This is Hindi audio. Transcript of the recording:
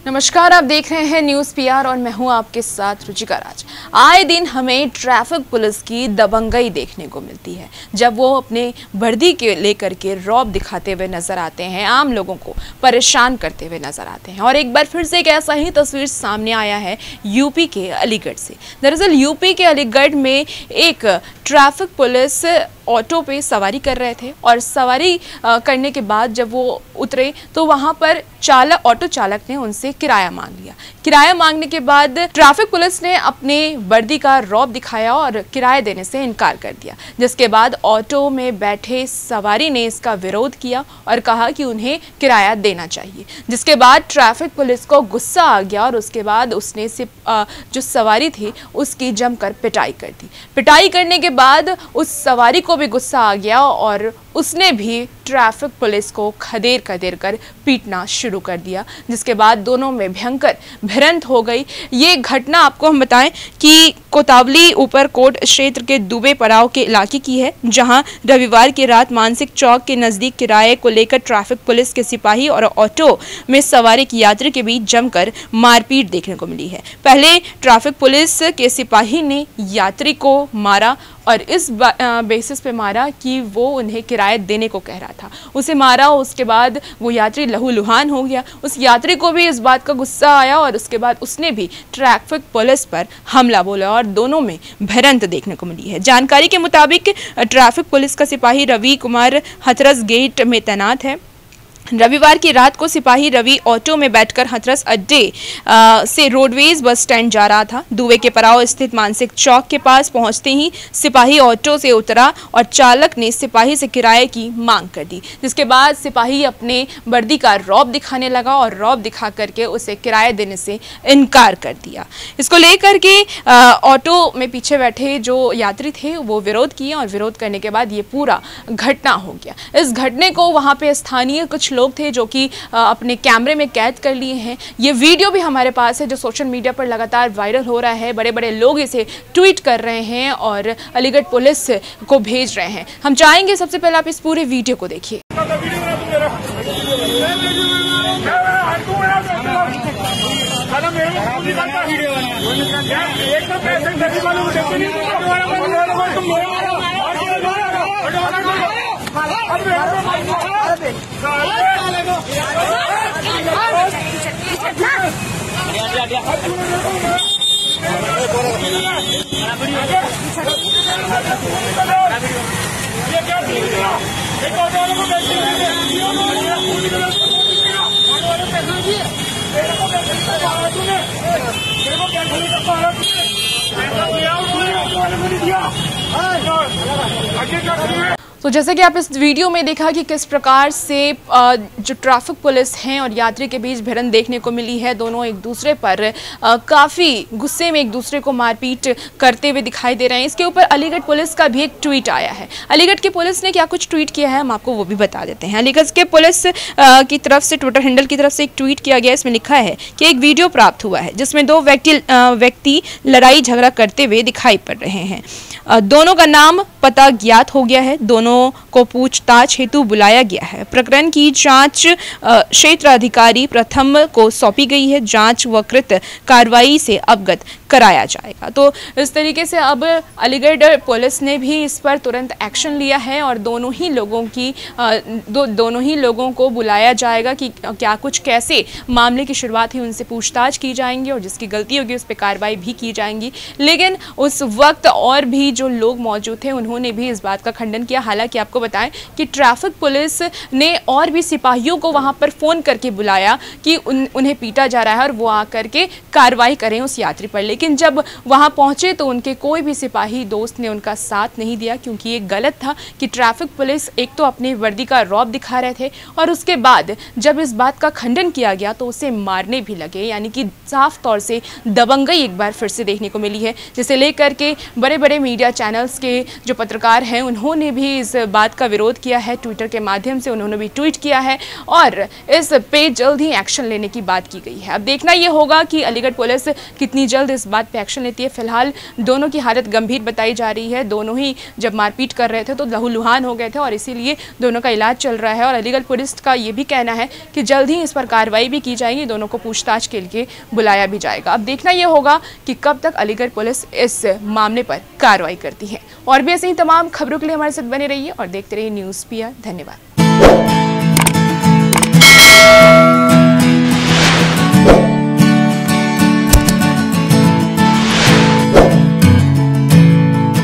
नमस्कार, आप देख रहे हैं न्यूज़ पीआर और मैं हूं आपके साथ रुचिका राज। आए दिन हमें ट्रैफिक पुलिस की दबंगई देखने को मिलती है जब वो अपने वर्दी के लेकर के रौब दिखाते हुए नजर आते हैं, आम लोगों को परेशान करते हुए नजर आते हैं। और एक बार फिर से एक ऐसा ही तस्वीर सामने आया है यूपी के अलीगढ़ से। दरअसल यूपी के अलीगढ़ में एक ट्रैफिक पुलिस ऑटो पे सवारी कर रहे थे और सवारी करने के बाद जब वो उतरे तो वहां पर ऑटो चालक ने उनसे किराया मांग लिया। किराया मांगने के बाद ट्रैफिक पुलिस ने अपने वर्दी का रौब दिखाया और किराया देने से इनकार कर दिया, जिसके बाद ऑटो में बैठे सवारी ने इसका विरोध किया और कहा कि उन्हें किराया देना चाहिए। जिसके बाद ट्रैफिक पुलिस को गुस्सा आ गया और उसके बाद उसने जो सवारी थी उसकी जमकर पिटाई कर दी। पिटाई करने के बाद उस सवारी को भी गुस्सा आ गया और उसने भी ट्रैफिक पुलिस को खदेड़ कर पीटना शुरू कर दिया, जिसके बाद दोनों में भयंकर भिड़ंत हो गई। ये घटना आपको हम बताएं कि कोतावली ऊपरकोट क्षेत्र के दुबे पड़ाव के इलाके की है, जहां रविवार की रात मानसिक चौक के नजदीक किराए को लेकर ट्रैफिक पुलिस के सिपाही और ऑटो में सवार एक यात्री के बीच जमकर मारपीट देखने को मिली है। पहले ट्रैफिक पुलिस के सिपाही ने यात्री को मारा और इस बेसिस पे मारा कि वो उन्हें किराया देने को कह रहा था। उसे मारा, उसके बाद वो यात्री लहूलुहान हो गया। उस यात्री को भी इस बात का गुस्सा आया और उसके बाद उसने भी ट्रैफिक पुलिस पर हमला बोला और दोनों में भिड़ंत देखने को मिली है। जानकारी के मुताबिक ट्रैफिक पुलिस का सिपाही रवि कुमार हथरस गेट में तैनात है। रविवार की रात को सिपाही रवि ऑटो में बैठकर हथरस अड्डे से रोडवेज बस स्टैंड जा रहा था। दुबे के पड़ाव स्थित मानसिक चौक के पास पहुंचते ही सिपाही ऑटो से उतरा और चालक ने सिपाही से किराए की मांग कर दी, जिसके बाद सिपाही अपने वर्दी का रौब दिखाने लगा और रौब दिखा करके उसे किराया देने से इनकार कर दिया। इसको लेकर के ऑटो में पीछे बैठे जो यात्री थे वो विरोध किए और विरोध करने के बाद ये पूरा घटना हो गया। इस घटने को वहाँ पे स्थानीय कुछ लोग थे जो कि अपने कैमरे में कैद कर लिए हैं। ये वीडियो भी हमारे पास है जो सोशल मीडिया पर लगातार वायरल हो रहा है। बड़े बड़े लोग इसे ट्वीट कर रहे हैं और अलीगढ़ पुलिस को भेज रहे हैं। हम चाहेंगे सबसे पहले आप इस पूरे वीडियो को देखिए। तो जैसे कि आप इस वीडियो में देखा कि किस प्रकार से जो ट्रैफिक पुलिस हैं और यात्री के बीच भिड़ंत देखने को मिली है। दोनों एक दूसरे पर काफ़ी गुस्से में एक दूसरे को मारपीट करते हुए दिखाई दे रहे हैं। इसके ऊपर अलीगढ़ पुलिस का भी एक ट्वीट आया है। अलीगढ़ की पुलिस ने क्या कुछ ट्वीट किया है हम आपको वो भी बता देते हैं। अलीगढ़ के पुलिस की तरफ से ट्विटर हैंडल की तरफ से एक ट्वीट किया गया। इसमें लिखा है कि एक वीडियो प्राप्त हुआ है जिसमें दो व्यक्ति लड़ाई झगड़ा करते हुए दिखाई पड़ रहे हैं। दोनों का नाम पता ज्ञात हो गया है। दोनों को पूछताछ हेतु बुलाया गया है। प्रकरण की जांच क्षेत्र अधिकारी प्रथम को सौंपी गई है। जांच व कृत कार्रवाई से अवगत कराया जाएगा। तो इस तरीके से अब अलीगढ़ पुलिस ने भी इस पर तुरंत एक्शन लिया है और दोनों ही लोगों को बुलाया जाएगा कि क्या कुछ कैसे मामले की शुरुआत हुई, उनसे पूछताछ की जाएंगी और जिसकी गलती होगी उस पर कार्रवाई भी की जाएंगी। लेकिन उस वक्त और भी जो लोग मौजूद थे उन्होंने भी इस बात का खंडन किया। हालांकि आपको बताएं कि ट्रैफिक पुलिस ने और भी सिपाहियों को वहां पर फोन करके बुलाया कि उन्हें पीटा जा रहा है और वो आकर के कार्रवाई करें उस यात्री पर। लेकिन जब वहां पहुंचे तो उनके कोई भी सिपाही दोस्त ने उनका साथ नहीं दिया, क्योंकि ये गलत था कि ट्रैफिक पुलिस एक तो अपनी वर्दी का रौब दिखा रहे थे और उसके बाद जब इस बात का खंडन किया गया तो उसे मारने भी लगे। यानी कि साफ तौर से दबंगई एक बार फिर से देखने को मिली है, जिसे लेकर के बड़े बड़े मीडिया चैनल्स के जो पत्रकार हैं उन्होंने भी इस बात का विरोध किया है। ट्विटर के माध्यम से उन्होंने भी ट्वीट किया है और इस पे जल्द ही एक्शन लेने की बात की गई है। अब देखना यह होगा कि अलीगढ़ पुलिस कितनी जल्द इस बात पे एक्शन लेती है। फिलहाल दोनों की हालत गंभीर बताई जा रही है। दोनों ही जब मारपीट कर रहे थे तो लहूलुहान हो गए थे और इसीलिए दोनों का इलाज चल रहा है। और अलीगढ़ पुलिस का ये भी कहना है कि जल्द ही इस पर कार्रवाई भी की जाएगी, दोनों को पूछताछ के लिए बुलाया भी जाएगा। अब देखना यह होगा कि कब तक अलीगढ़ पुलिस इस मामले पर कार्रवाई करती है। और भी ऐसे ही तमाम खबरों के लिए हमारे साथ बने रहिए और देखते रहिए न्यूज़ पीआर। धन्यवाद।